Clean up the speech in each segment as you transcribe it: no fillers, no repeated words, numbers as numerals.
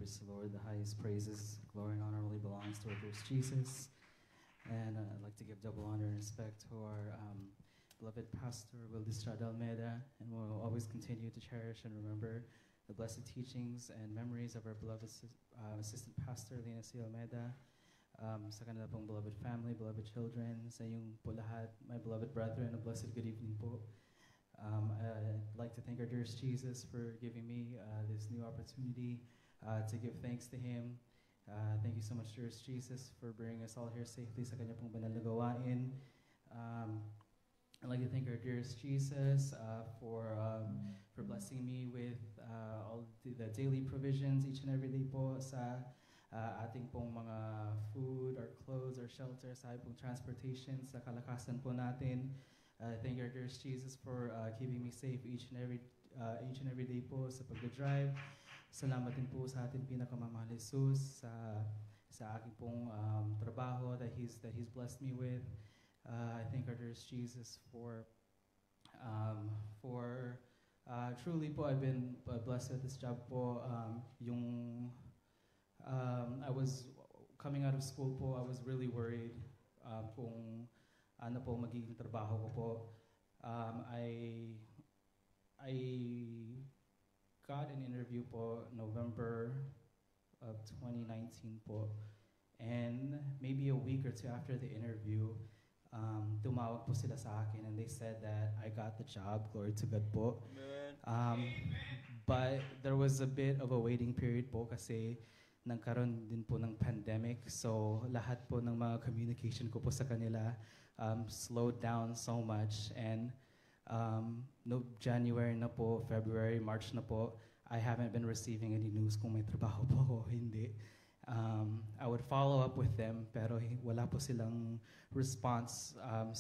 Praise the Lord. The highest praises, glory, and honor only belongs to our dearest Jesus. And I'd like to give double honor and respect to our beloved pastor, 𝗘𝘃𝗲𝗿𝐆 𝗪𝐿, and we'll always continue to cherish and remember the blessed teachings and memories of our beloved assistant pastor, Lina C. Almeida, sa kanila pong beloved family, beloved children, sa inyong po lahat, my beloved brethren, a blessed good evening po. I'd like to thank our dearest Jesus for giving me this new opportunity to give thanks to Him. Thank you so much, dearest Jesus, for bringing us all here safely sa kanya pong banal na gawain. I'd like to thank our dearest Jesus for blessing me with all the daily provisions each and every day po sa ating pong mga food, our clothes, our shelter, sa pong transportation, sa kalakasan po natin. Thank our dearest Jesus for keeping me safe each and every day po sa pag-drive. Salamat din po sa ating pinakamamahal Jesus sa aking pong trabaho that He's blessed me with. I thank our dearest Jesus for truly po I've been blessed with this job po. I was coming out of school po, I was really worried kung ano po magiging trabaho ko po. I got an interview po November of 2019 po, and maybe a week or two after the interview, tumawag po sila sa akin and they said that I got the job. Glory to God po. But there was a bit of a waiting period po kasi nagkaroon din po ng pandemic, so lahat po ng mga communication ko po sa kanila slowed down so much, and no January na po, February, March na po, I haven't been receiving any news kung may trabaho po ako o hindi. I would follow up with them pero wala po silang response.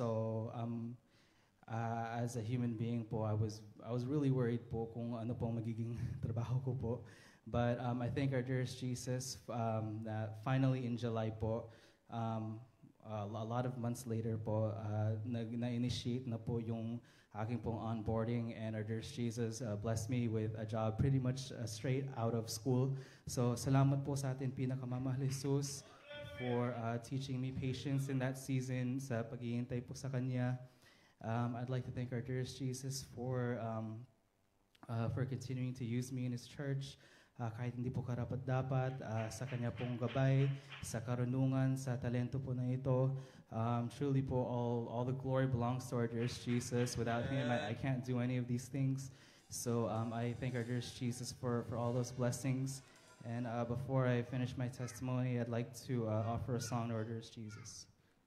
As a human being po, I was really worried po kung ano pong magiging trabaho ko po. But I thank our dearest Jesus that finally in July po, a lot of months later po, na-initiate na po yung aking pong onboarding, and our dearest Jesus blessed me with a job pretty much straight out of school. So salamat po sa ating pinakamamahal Jesus for teaching me patience in that season sa paghihintay po sa Kanya. I'd like to thank our dearest Jesus for continuing to use me in His church. Kahit hindi po karapat-dapat, sa Kanya pong gabay, sa karunungan, sa talento po na ito. Truly po, all the glory belongs to our dearest Jesus. Without Him, I can't do any of these things. So I thank our dearest Jesus for all those blessings. And before I finish my testimony, I'd like to offer a song to our dearest Jesus.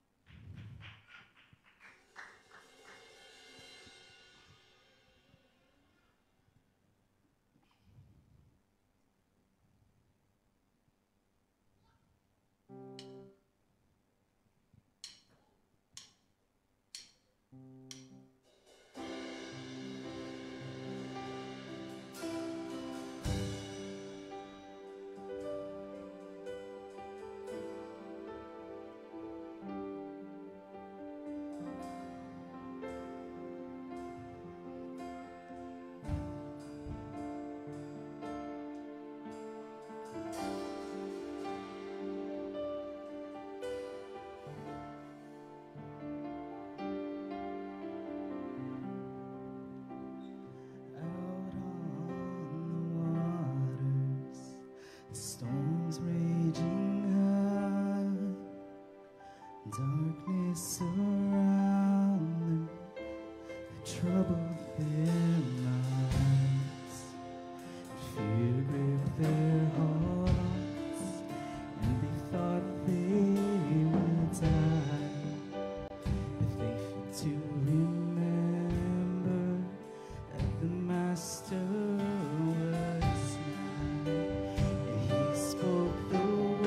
Darkness around them, the trouble their minds, fear gripped their hearts, and they thought they would die. If they failed to remember that the Master was nigh, He spoke the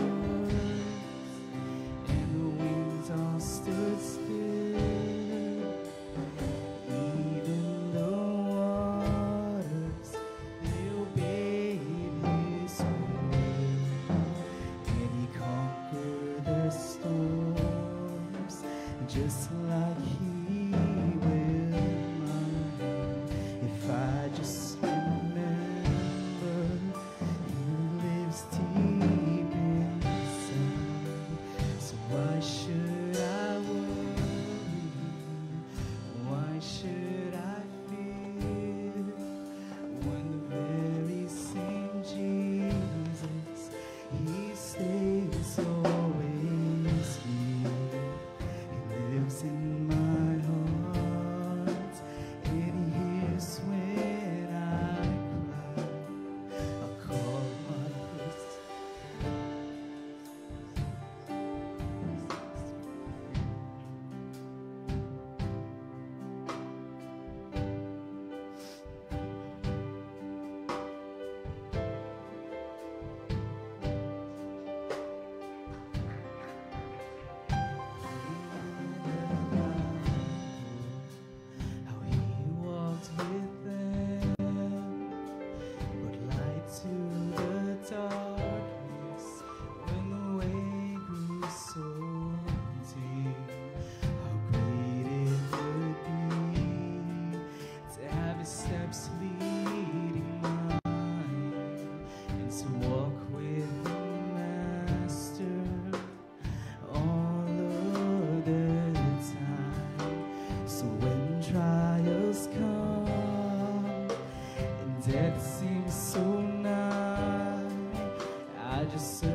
all stood still, even the waters, they obeyed His Jesus.